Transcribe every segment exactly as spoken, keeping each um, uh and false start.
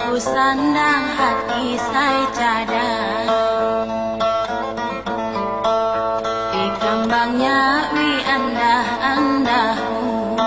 Ku sandang hati saya cadang di kembangnya wi andah-andahmu.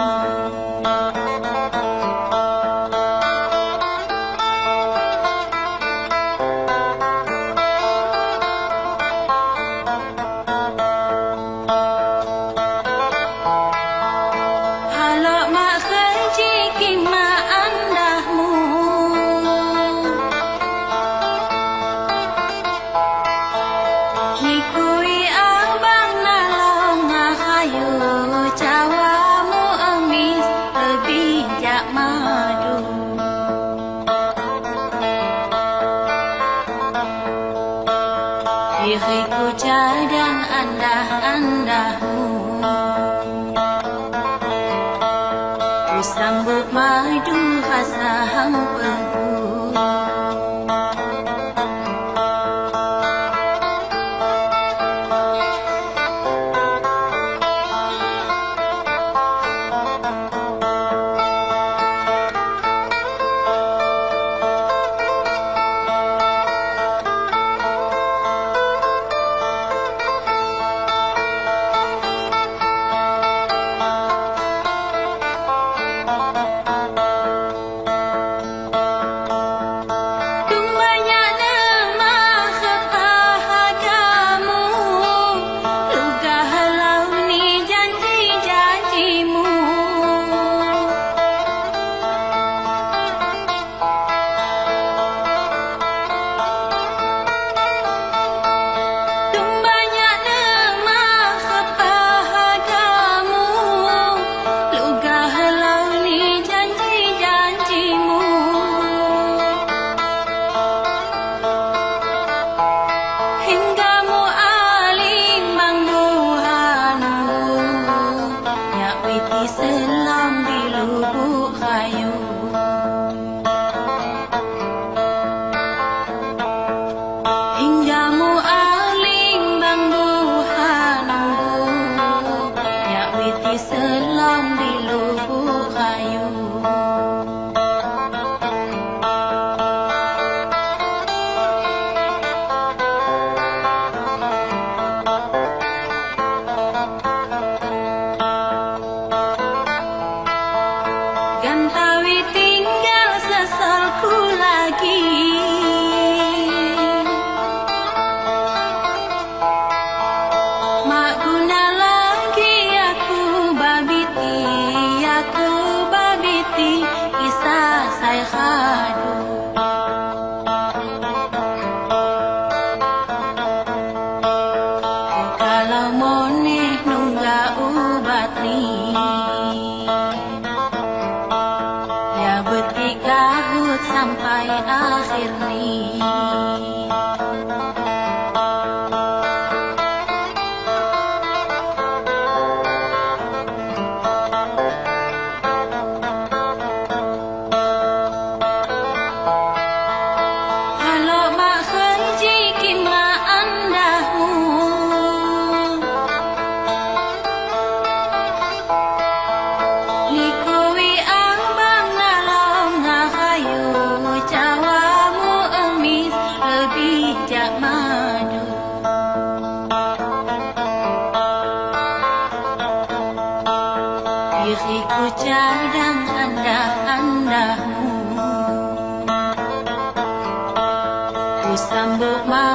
Diriku cadang andah-andahmu, ku sambut madu rasa hampaku. Selam di lubuk kayu, hingga mu aling bangbuhanu, ya witi selam di lubuk kayu. Gantawi tinggal sesalku lagi, mak guna lagi aku babiti, aku babiti kisah saya khadu. Kalau moneh nunggak ubat ni, kahut sampai akhir ni. Kalau mak kerja kima andahmu, nikui abang nalam ngahayu, cawamu emis lebih jak madu. Diriku cadang andah-andahmu, ku sambut